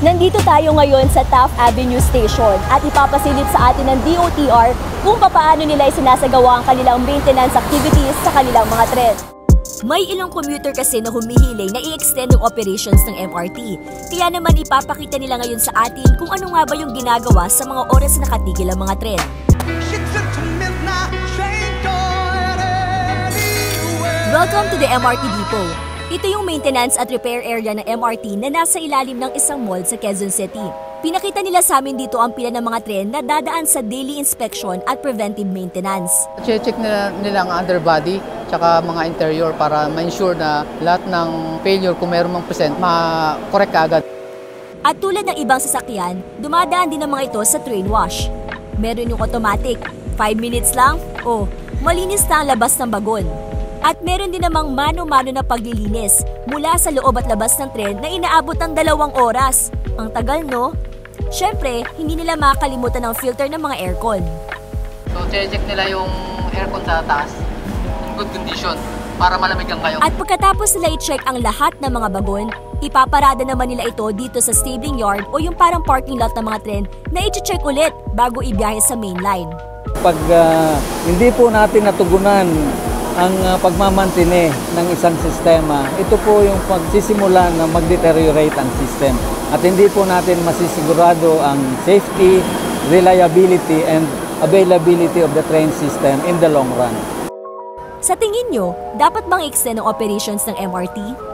Nandito tayo ngayon sa Taft Avenue Station at ipapasilip sa atin ng DOTR kung paano nila isinasagawa ang kanilang maintenance activities sa kanilang mga tren. May ilang commuter kasi na humihiling na i-extend ng operations ng MRT. Kaya naman ipapakita nila ngayon sa atin kung ano nga ba yung ginagawa sa mga oras na nakatigil ang mga tren. Welcome to the MRT Depot. Ito yung maintenance at repair area ng MRT na nasa ilalim ng isang mall sa Quezon City. Pinakita nila sa amin dito ang pila ng mga tren na dadaan sa daily inspection at preventive maintenance. Check nila ang underbody tsaka mga interior para ma-ensure na lahat ng failure kung mayroon mang present, ma-correct agad. At tulad ng ibang sasakyan, dumadaan din ang mga ito sa train wash. Meron yung automatic, 5 minutes lang, malinis na ang labas ng bagon. At meron din namang mano-mano na paglilinis mula sa loob at labas ng tren na inaabot ng 2 oras. Ang tagal, no? Siyempre, hindi nila makakalimutan ang filter ng mga aircon. So, check nila yung aircon sa taas in good condition para malamigan kayo. At pagkatapos nila i-check ang lahat ng mga bagon, ipaparada naman nila ito dito sa stabling yard o yung parang parking lot ng mga tren na i-check ulit bago ibiyahe sa main line. Pag hindi po natin natugunan ang pagmamantine ng isang sistema, ito po yung pagsisimula na mag-deteriorate ang system. At hindi po natin masisigurado ang safety, reliability, and availability of the train system in the long run. Sa tingin nyo, dapat bang i-extend ang operations ng MRT?